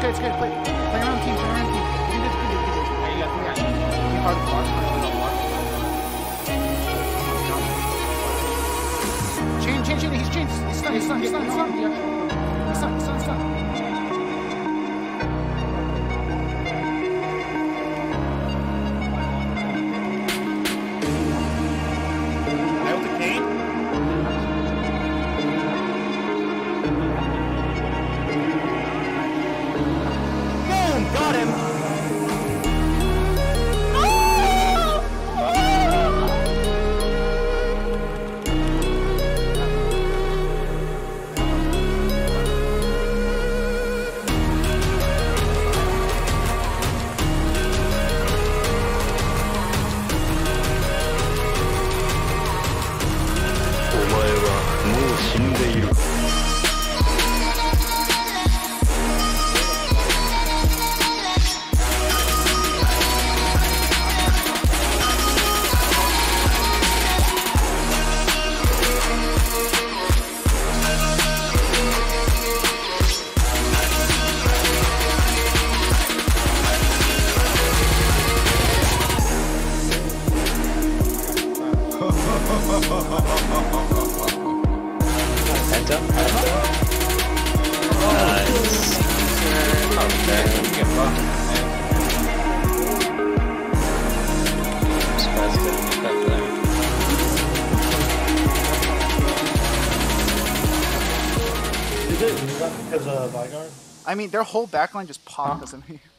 good, it's good. Play around the team, play around the team. You can do it. Yeah, you got it. You hard to block. Chain. He's chained. He's stunned. Yeah. He's stunned. I mean, their whole backline just popped us in here.